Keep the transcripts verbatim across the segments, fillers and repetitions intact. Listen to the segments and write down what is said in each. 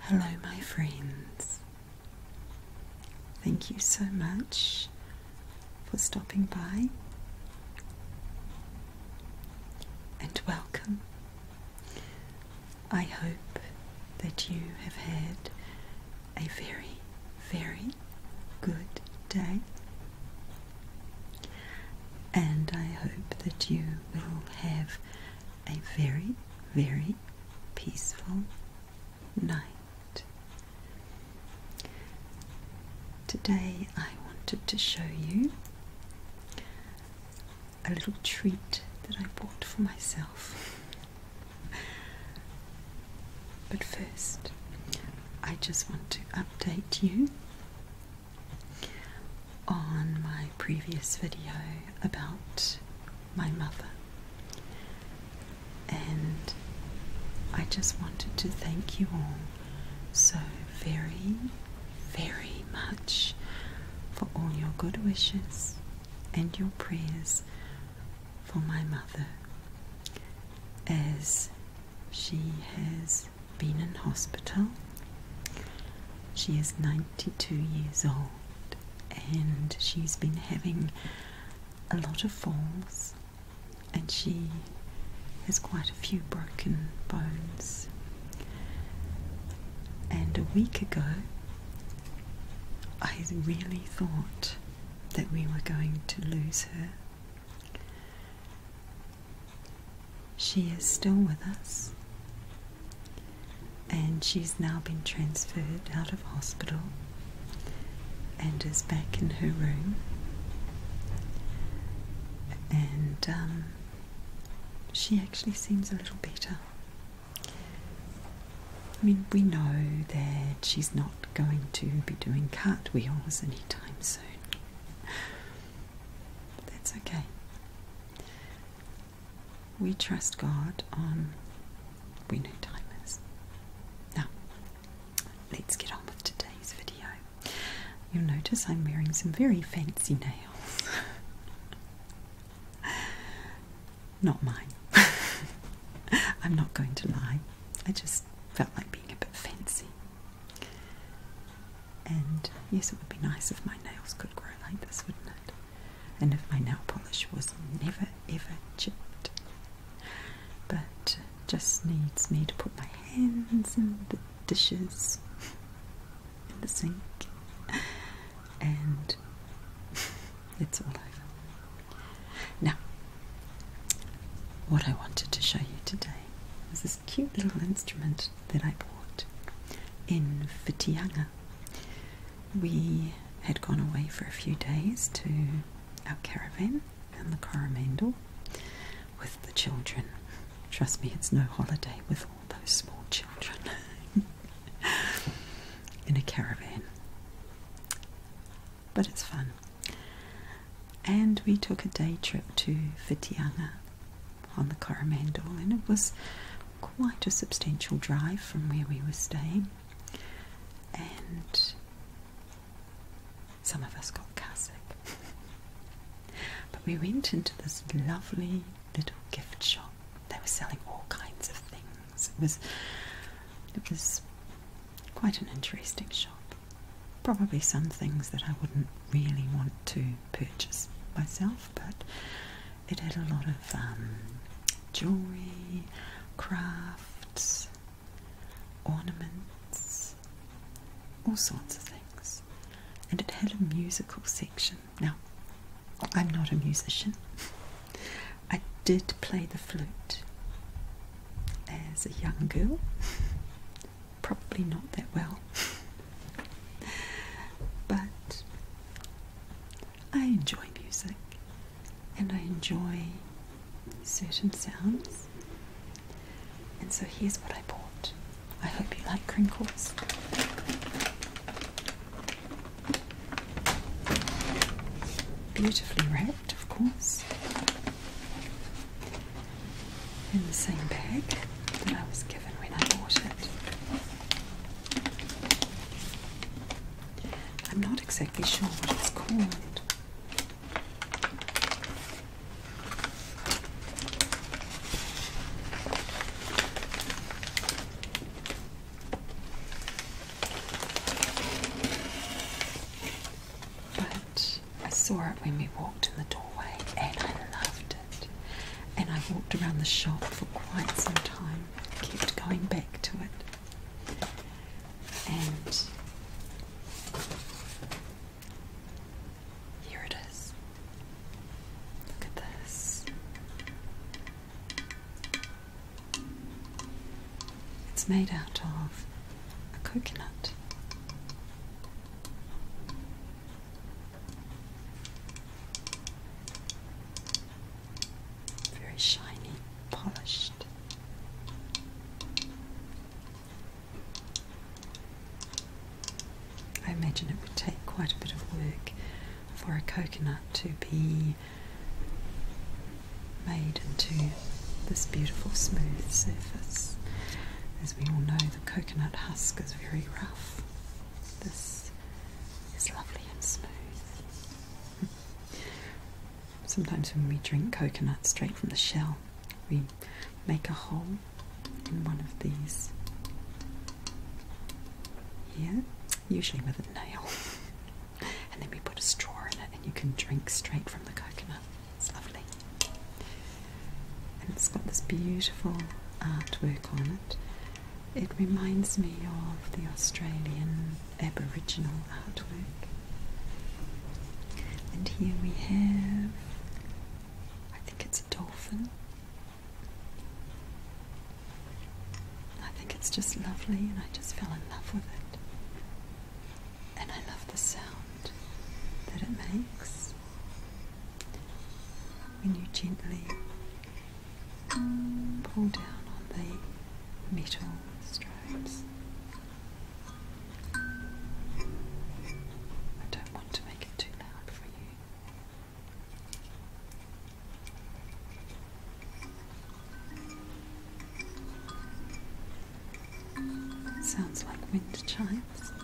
Hello, my friends. Thank you so much for stopping by, and welcome. I hope that you have had a very, very good day, and I hope that you will have a very, very peaceful night. Today I wanted to show you a little treat that I bought for myself. But first, I just want to update you on my previous video about my mother. And I just wanted to thank you all so very, very much for all your good wishes and your prayers for my mother, as she has been in hospital. She is ninety-two years old and she's been having a lot of falls, and she has quite a few broken bones. And a week ago I really thought that we were going to lose her. She is still with us, and she's now been transferred out of hospital and is back in her room. And um, she actually seems a little better. I mean, we know that she's not going to be doing cartwheels anytime soon. But that's okay. We trust God on when her time is. Now, let's get on with today's video. You'll notice I'm wearing some very fancy nails. Not mine. I'm not going to lie. I just felt like being a bit fancy. And yes, it would be nice if my nails could grow like this, wouldn't it? And if my nail polish was never ever chipped. But just needs me to put my hands in the dishes, in the sink, and it's all over. Now, what I wanted to show you today was this cute little instrument that I bought in Whitianga. We had gone away for a few days to our caravan in the Coromandel with the children. Trust me, it's no holiday with all those small children in a caravan. But it's fun. And we took a day trip to Whitianga on the Coromandel, and it was quite a substantial drive from where we were staying, and some of us got car sick. But we went into this lovely little gift shop. They were selling all kinds of things. It was, it was quite an interesting shop. Probably some things that I wouldn't really want to purchase myself, but it had a lot of um, jewellery, crafts, ornaments, all sorts of things. And it had a musical section. Now, I'm not a musician. I did play the flute as a young girl. Probably not that well. But I enjoy music, and I enjoy certain sounds. And so here's what I bought. I hope you like crinkles. Beautifully wrapped, of course, in the same bag that I was given when I bought it. I'm not exactly sure what it's called. I walked around the shop for quite some time, kept going back to it, and here it is. Look at this. It's made out of a coconut. Very shiny, polished. I imagine it would take quite a bit of work for a coconut to be made into this beautiful smooth surface. As we all know, the coconut husk is very rough. This is lovely and smooth. Sometimes when we drink coconut straight from the shell, we make a hole in one of these here, usually with a nail, and then we put a straw in it and you can drink straight from the coconut. It's lovely. And it's got this beautiful artwork on it. It reminds me of the Australian Aboriginal artwork. And here we have, I think it's a dolphin. I think it's just lovely, and I just fell in love with it. And I love the sound that it makes when you gently pull down on the metal stripes. I don't want to make it too loud for you. It sounds like wind chimes.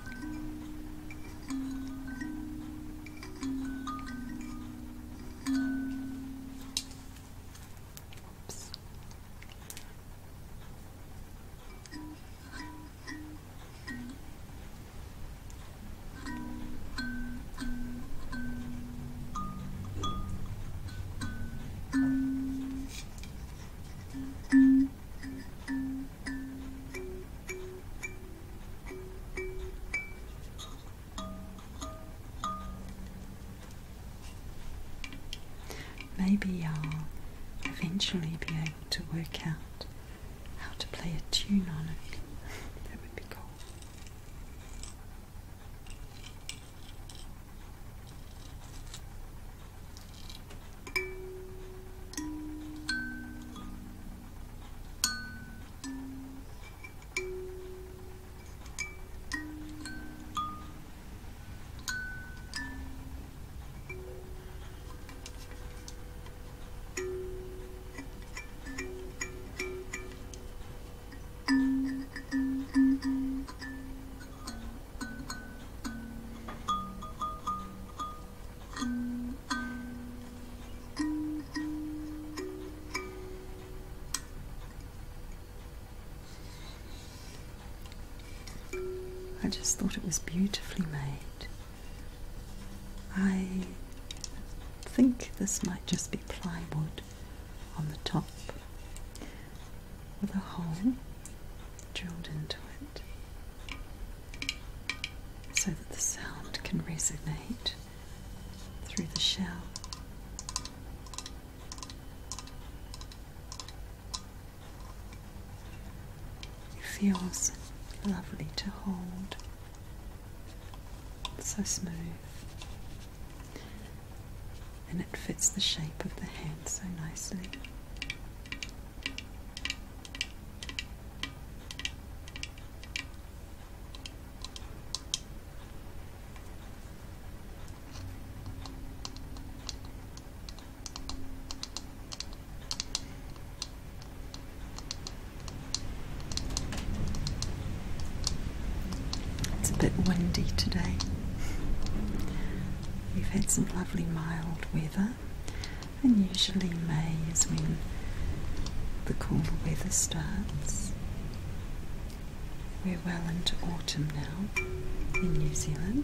Maybe I'll eventually be able to work out how to play a tune on it. That would be cool. I just thought it was beautifully made. I think this might just be plywood on the top with a hole drilled into it so that the sound can resonate through the shell. It feels lovely to hold. It's so smooth, and it fits the shape of the hand so nicely. It's a bit windy today. We've had some lovely mild weather, and usually May is when the cooler weather starts. We're well into autumn now in New Zealand.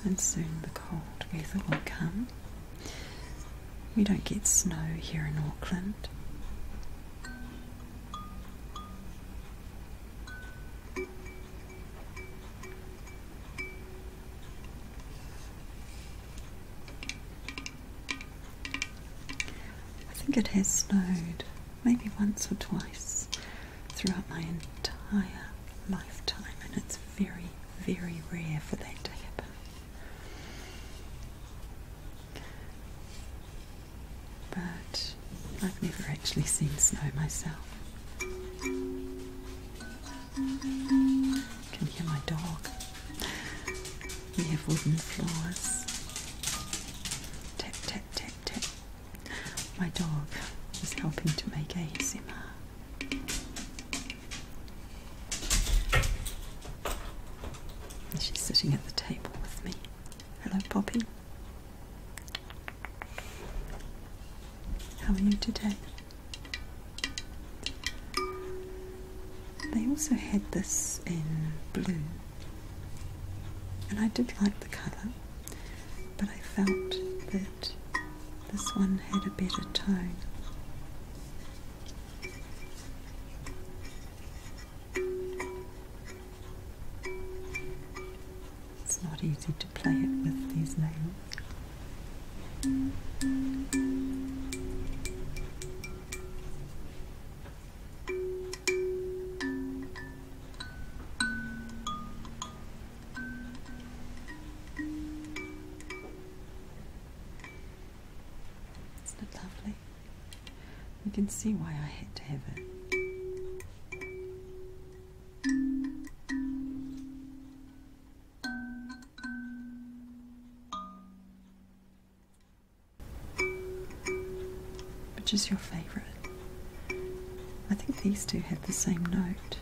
and soon the cold weather will come. We don't get snow here in Auckland. I think it has snowed maybe once or twice throughout my entire lifetime, and it's very, very rare for that to happen. But I've never actually seen snow myself. You can hear my dog. We have wooden floors. Tap, tap, tap, tap. My dog is helping to make A S M R. She's sitting at the table with me. Hello, Poppy. How are you today? They also had this in blue, and I did like the colour, but I felt that this one had a better tone. It's not easy to play it with these nails. Isn't it lovely? You can see why I had to have it. Which is your favourite? I think these two have the same note.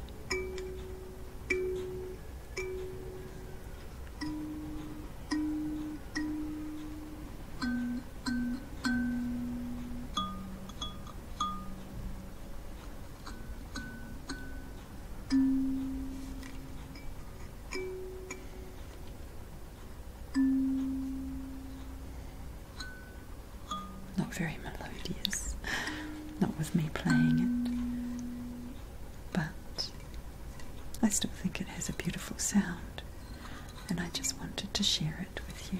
Not very melodious, not with me playing it, but I still think it has a beautiful sound, and I just wanted to share it with you.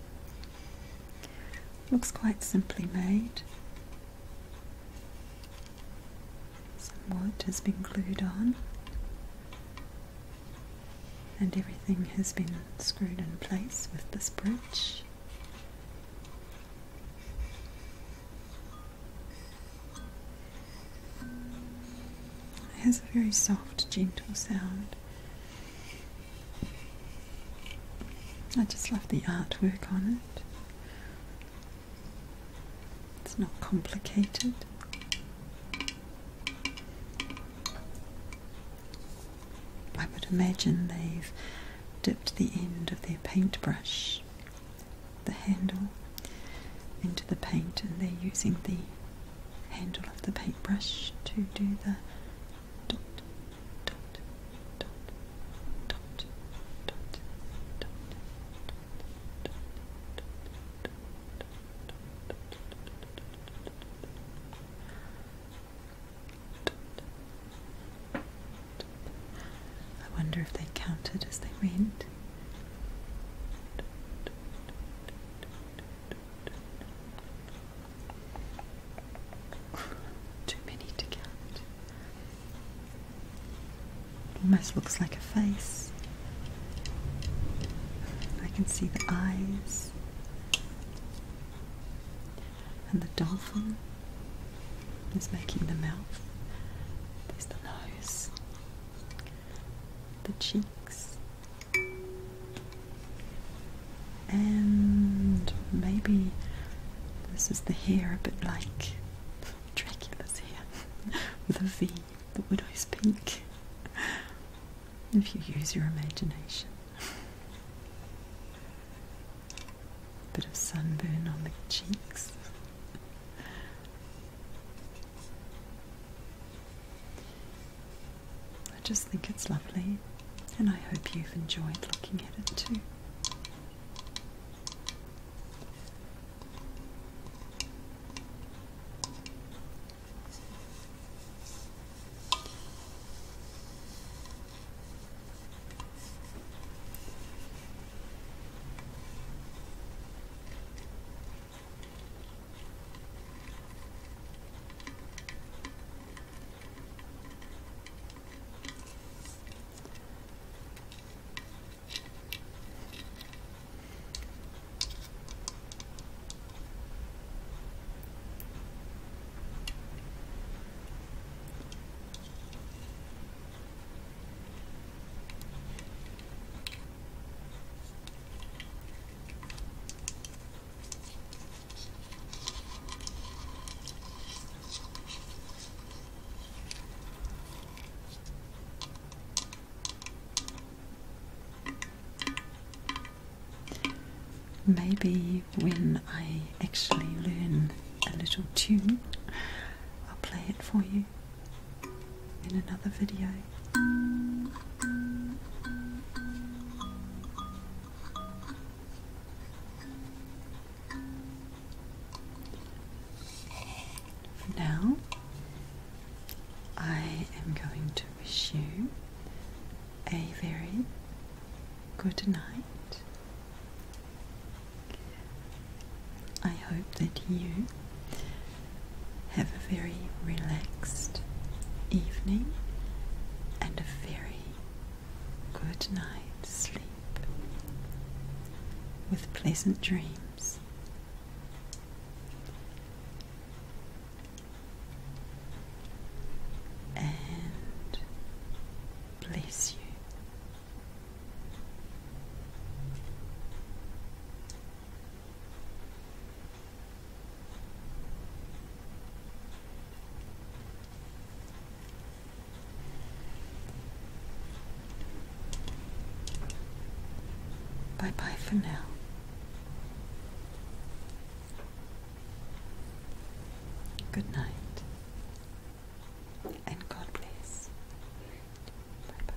Looks quite simply made. Some wood has been glued on, and everything has been screwed in place with this bridge. It has a very soft, gentle sound. I just love the artwork on it. It's not complicated. I would imagine they've dipped the end of their paintbrush, the handle, into the paint, and they're using the handle of the paintbrush to do the dot, dot, dot, dot, dot, dot, dot, I wonder if they counted as they went. Too many to count. Almost looks like a face. I can see the eyes and the dolphin is making the mouth. There's the nose, the cheeks, and maybe this is the hair, a bit like Dracula's hair with a V, the widow's peak, if you use your imagination. Bit of sunburn on the cheeks. I just think it's lovely, and I hope you've enjoyed looking at it too. maybe when I actually learn a little tune, I'll play it for you in another video. For now, I am going to wish you a very good night. I hope that you have a very relaxed evening and a very good night's sleep with pleasant dreams. And bless you. Bye bye for now. Good night. And God bless. Bye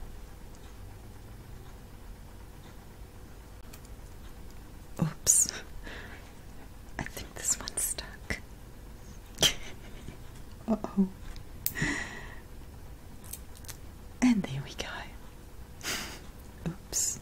bye. Oops. I think this one's stuck. Uh oh. And there we go. Oops.